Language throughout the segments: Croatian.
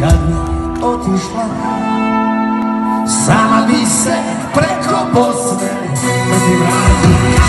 kad bi otišla, sama bi se preko Bosne brzi vratila.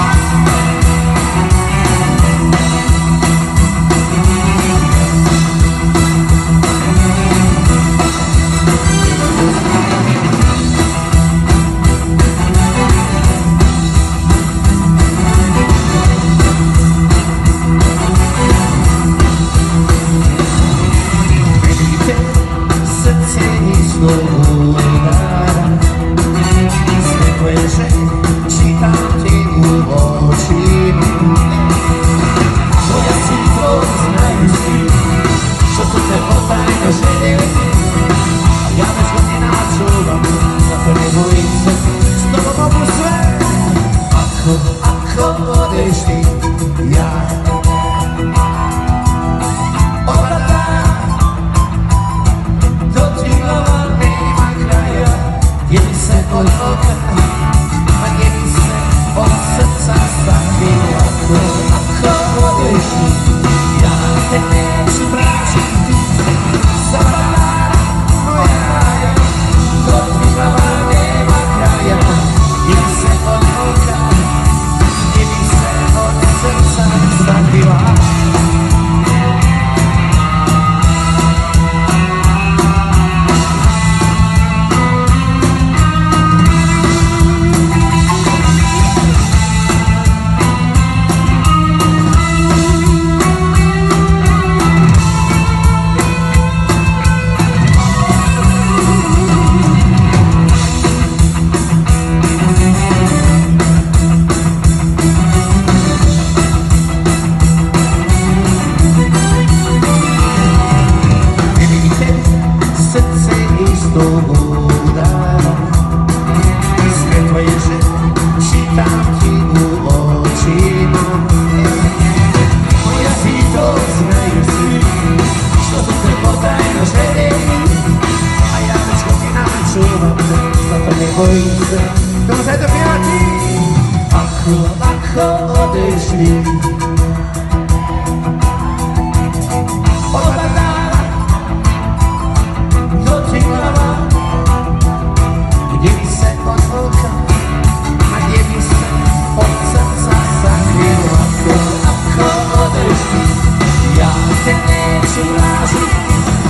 Come siete piatti? Ako odešli. Odbadala do Triglava, gdje bi se od oka, a gdje bi se od srca sakrila. Ako odešli, ja te neću raziti.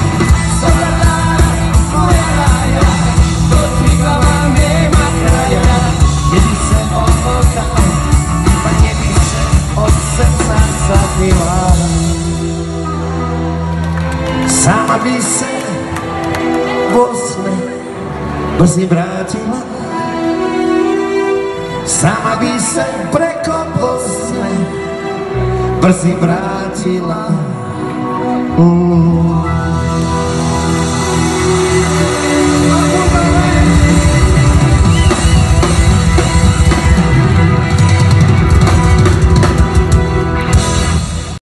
Sama bi se Bosne brzi vratila, sama bi se preko Bosne brzi vratila.